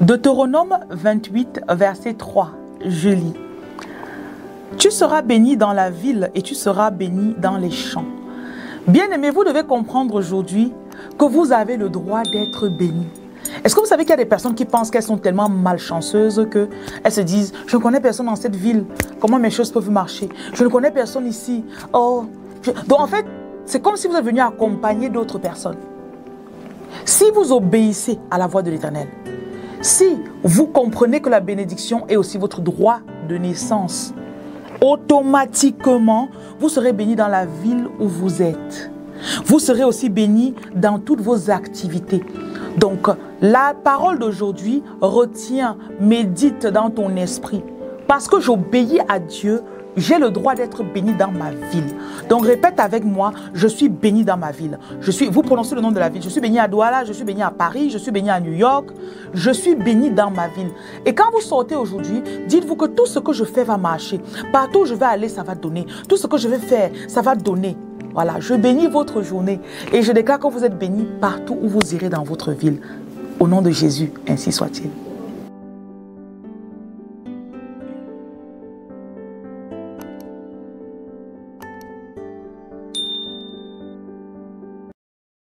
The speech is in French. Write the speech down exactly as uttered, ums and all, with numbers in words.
Deutéronome vingt-huit, verset trois, je lis. Tu seras béni dans la ville et tu seras béni dans les champs. Bien-aimés, vous devez comprendre aujourd'hui que vous avez le droit d'être béni. Est-ce que vous savez qu'il y a des personnes qui pensent qu'elles sont tellement malchanceuses qu'elles se disent « Je ne connais personne dans cette ville, comment mes choses peuvent marcher? Je ne connais personne ici. Oh. Je... » Donc en fait, c'est comme si vous êtes venu accompagner d'autres personnes. Si vous obéissez à la voix de l'Éternel, si vous comprenez que la bénédiction est aussi votre droit de naissance, automatiquement, vous serez béni dans la ville où vous êtes. Vous serez aussi béni dans toutes vos activités. Donc, la parole d'aujourd'hui, retiens, médite dans ton esprit. Parce que j'obéis à Dieu, j'ai le droit d'être béni dans ma ville. Donc, répète avec moi, je suis béni dans ma ville. Je suis, vous prononcez le nom de la ville. Je suis béni à Douala, je suis béni à Paris, je suis béni à New York. Je suis béni dans ma ville. Et quand vous sortez aujourd'hui, dites-vous que tout ce que je fais va marcher. Partout où je vais aller, ça va donner. Tout ce que je vais faire, ça va donner. Voilà, je bénis votre journée. Et je déclare que vous êtes bénis partout où vous irez dans votre ville. Au nom de Jésus, ainsi soit-il.